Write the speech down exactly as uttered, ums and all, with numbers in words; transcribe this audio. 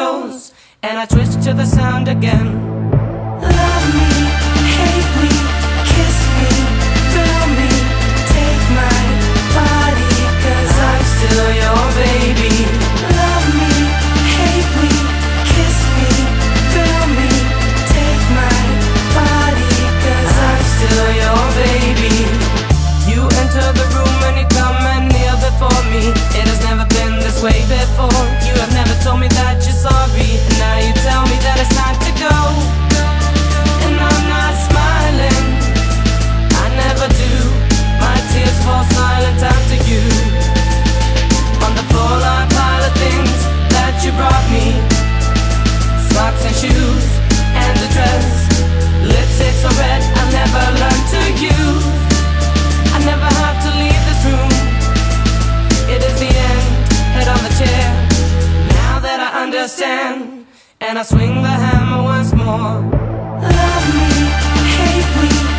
shadows, and I twitch to the sound again. Love me, hate me, kiss me, thrill me, take my body, 'cause I'm Still your baby. Love me, hate me, kiss me, thrill me, take my body, 'cause I'm Still your baby. You enter the room and you come and kneel before me. It has never been this way before. You have never told me that you're sorry, and now you tell me that it's time to go. And I'm not smiling, I never do. My tears fall silent after you. On the floor lie pile of things that you brought me. Socks and shoes and a dress, lipstick so red I'll never learn to use. I never have to leave this room. It is the end, head on the chair. Now that I understand, and I swing the hammer once more. Love me, hate me,